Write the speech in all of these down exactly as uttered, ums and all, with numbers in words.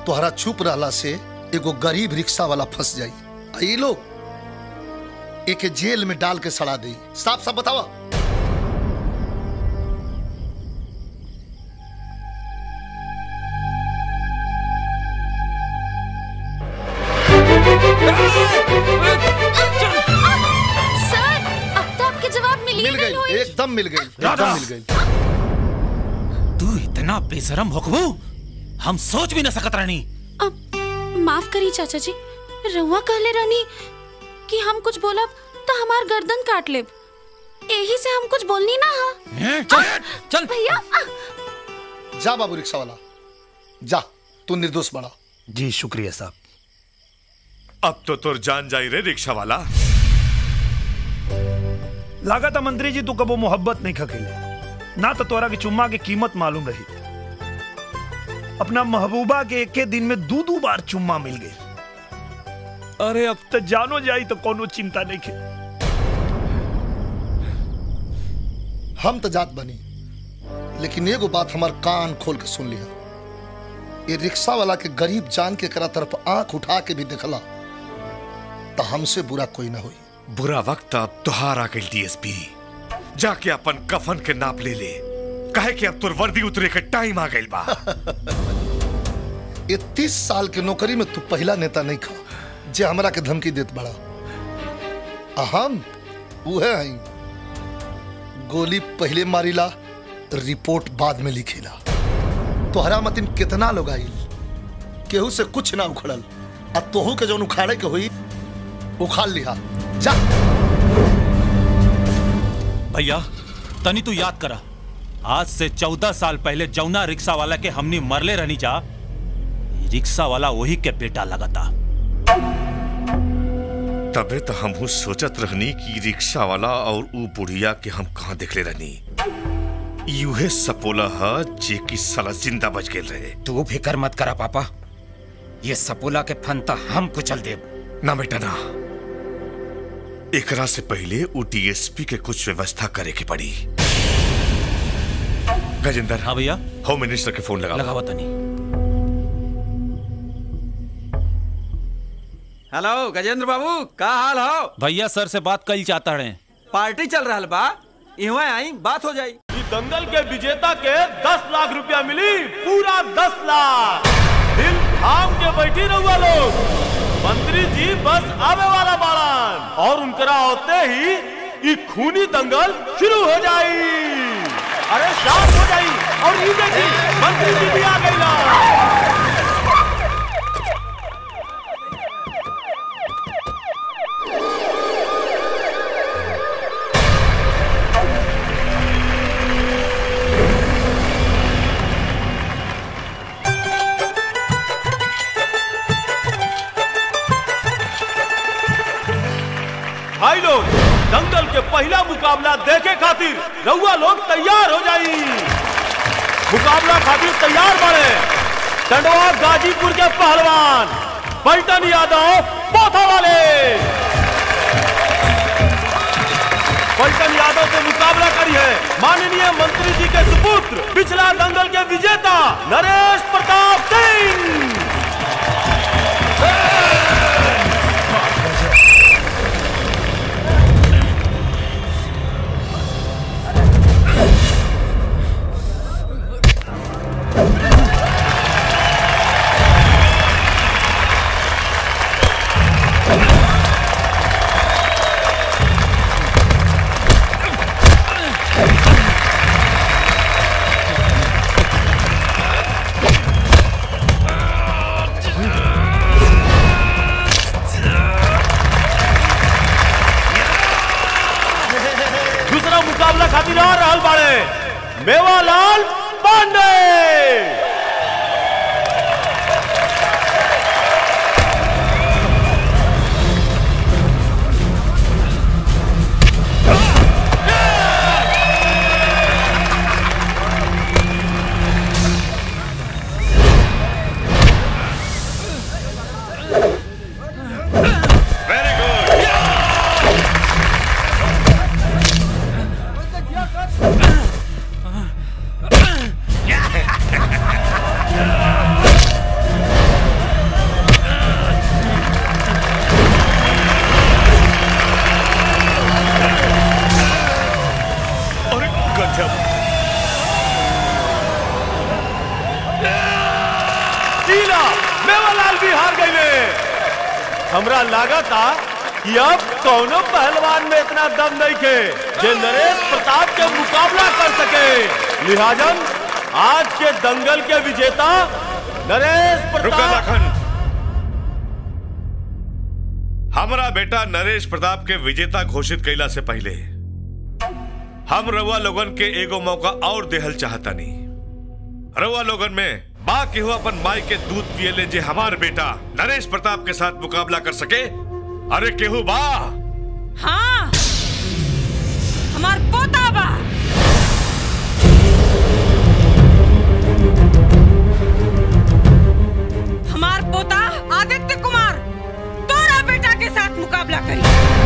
तोहरा चुप रहला से एगो गरीब रिक्शा वाला फंस जाई। ये लोग एक जेल में डाल के सड़ा दे। साफ साफ बतावा। सर, अब तो आपके जवाब मिल मिल गई, एकदम मिल गई, एकदम मिल गई। तू इतना बेशरम होकबू हम सोच भी न सकत रहनी। माफ करी चाचा जी, रउआ कहले रहनी कि हम कुछ बोलब तो हमार गर्दन काट लेब, यही से हम कुछ बोलनी ना। हाँ चल चल भैया। जा बाबू रिक्शा वाला जा, तू निर्दोष बना। जी शुक्रिया साहब। अब तो तुर जान जाई रे रिक्शा वाला। लागत मंत्री जी तू कबो मोहब्बत नहीं खकेले ना, तो तोरा की चुम्मा की कीमत मालूम रही। अपना महबूबा के एक दिन में दो दो बार चुम्मा मिल गई। अरे अब तो जानो जाई तो कोनो चिंता नहीं के। हम तो जात बनी, लेकिन एगो बात हमार कान खोल के सुन लिया। ये रिक्शा वाला के गरीब जान के करा तरफ आंख उठा के भी देखला तो हमसे बुरा कोई ना हुई। बुरा वक्त अब तुहार आ गई डीएसपी। जाके अपन कफन के नाप ले ले, कहे कि अब तुर वर्दी उतरे के टाइम आ गई बा। ये तीस साल के नौकरी में तू पहला नेता नहीं खा जे हमरा के धमकी देत बड़ा। हम उहे हई, गोली पहले मारिला रिपोर्ट बाद में लिखेला। तोहरा मतिन कितना लोग आइल, केहू से कुछ ना उखड़ल, आ तोहू के जौन उखाड़े के हुई उखाड़ लिहा। जा भैया तनी तू याद करा, आज से चौदह साल पहले जौना रिक्शा वाला के हमनी मरले रहनी जा, रिक्शा वाला वही के बेटा लगाता। तबे तो हम सोचत रहनी कि रिक्शा वाला और ऊ बुढ़िया के हम कहाँ देखले रहनी। यूहे सपोला है जे की साला जिंदा बच गए रहे। तू फिकर मत करा पापा, ये सपोला के फंता हम कुचल देब। ना बेटा ना, एकरा से पहले ऊ डीएसपी के कुछ व्यवस्था करे के पड़ी। गजेंद्र। हाँ भैया। होम मिनिस्टर के फोन लगा लगावा तनी। हेलो गजेंद्र बाबू, का हाल हो? भैया सर से बात कल चाहता है। पार्टी चल रहा बा, इहाँ आई बात हो जाई। दंगल के विजेता के दस लाख रुपया मिली, पूरा दस लाख। दिल थाम के बैठी रहुआ लोग, मंत्री जी बस आवे वाला बाड़न और उनकरा होते ही ये खूनी दंगल शुरू हो जाई। अरे शांत हो जाई और ये देखी मंत्री जी भी आ गई ना। भाई लोग, दंगल के पहला मुकाबला देखे खातिर रउआ लोग तैयार हो जाई। मुकाबला खातिर तैयार बने टंडवा गाजीपुर के पहलवान पलटन यादव पोथा वाले। पलटन यादव से मुकाबला करी है माननीय मंत्री जी के सुपुत्र, पिछला दंगल के विजेता नरेश प्रताप सिंह। मुकाबला खातिर आ रहल बाड़े मेवालाल पांडे। हमरा लागा था कि अब कौनो पहलवान में इतना दम नहीं थे जो नरेश प्रताप के मुकाबला कर सके। लिहाजन आज के दंगल के विजेता नरेश प्रताप। हमारा बेटा नरेश प्रताप के विजेता घोषित कैला से पहले हम रउआ लोगन के एगो मौका और देहल चाहता नहीं। रउआ लोगन में बा केहू अपन माई के दूध पियले जे हमार बेटा नरेश प्रताप के साथ मुकाबला कर सके? अरे केहू बा? हाँ, हमार पोता बा। हमार पोता आदित्य कुमार तोरा बेटा के साथ मुकाबला करी।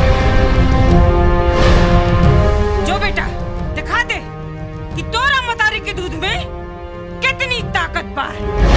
जो बेटा दिखा दे कि तोरा मतारी के दूध में कितनी ताकत बा।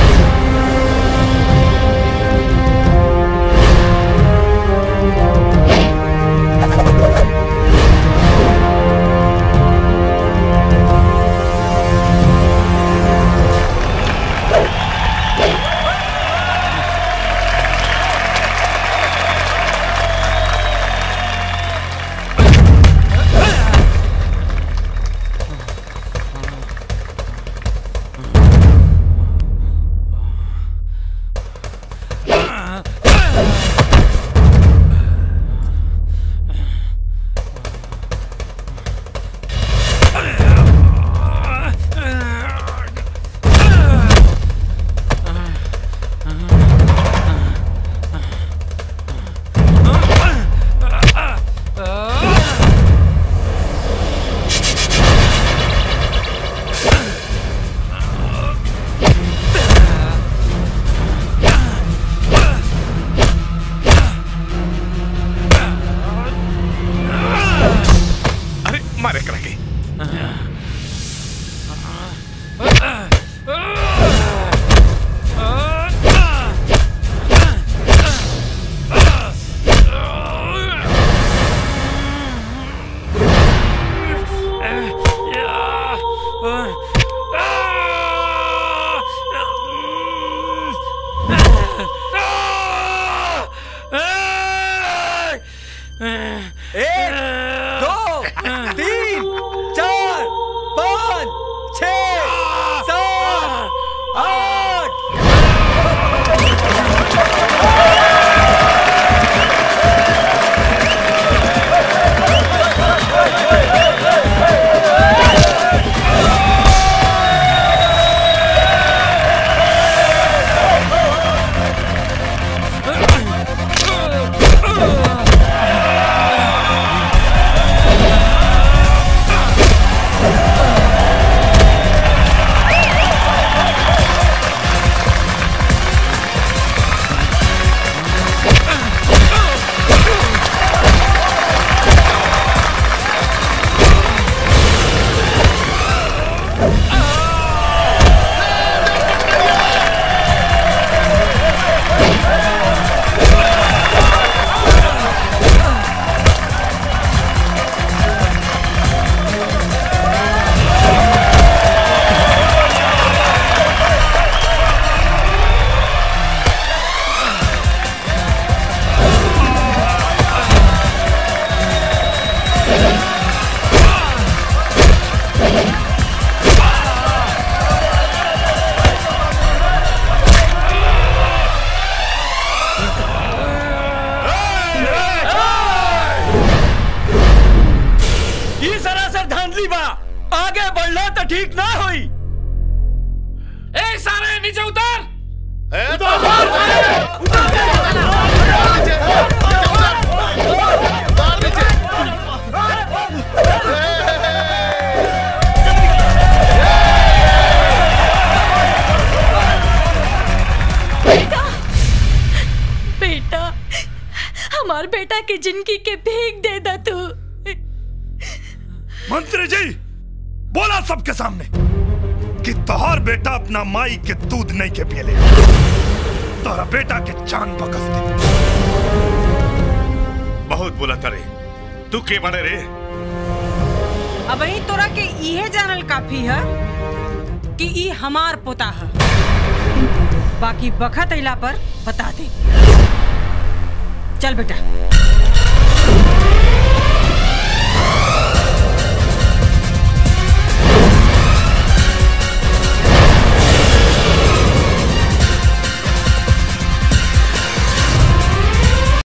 मंत्री जी बोला सबके सामने कि तोहर बेटा अपना माई के दूध नहीं के पियले, तोहरा बेटा के जान बकस दे। बहुत बोला तरे, तू के बने रे? अब ही तोरा के इहे जानल काफी है कि ई हमार पोता है, बाकी बखत अइला पर बता दे। चल बेटा।